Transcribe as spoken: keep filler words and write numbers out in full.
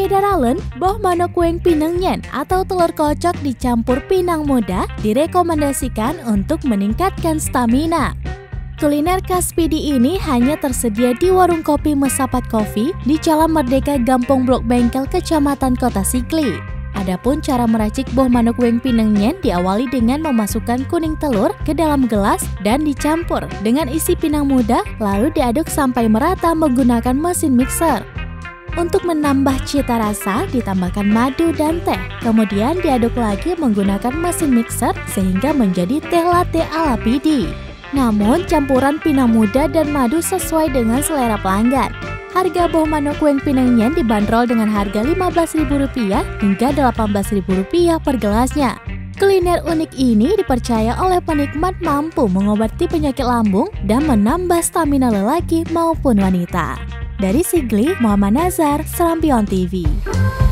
Edaralen, boh manuk kueng pinang nyen atau telur kocok dicampur pinang muda direkomendasikan untuk meningkatkan stamina. Kuliner khas Pidi ini hanya tersedia di warung kopi Mesapat Coffee di Jalan Merdeka, Gampong Blok Bengkel, Kecamatan Kota Sigli. Adapun cara meracik boh manuk kueng pinang nyen diawali dengan memasukkan kuning telur ke dalam gelas dan dicampur dengan isi pinang muda lalu diaduk sampai merata menggunakan mesin mixer. Untuk menambah cita rasa, ditambahkan madu dan teh. Kemudian diaduk lagi menggunakan mesin mixer sehingga menjadi teh latte ala Pidi. Namun, campuran pinang muda dan madu sesuai dengan selera pelanggan. Harga boh manuk kueng pinang nyen dibanderol dengan harga lima belas ribu rupiah hingga delapan belas ribu rupiah per gelasnya. Kuliner unik ini dipercaya oleh penikmat mampu mengobati penyakit lambung dan menambah stamina lelaki maupun wanita. Dari Sigli, Muhammad Nazar, Serampion T V.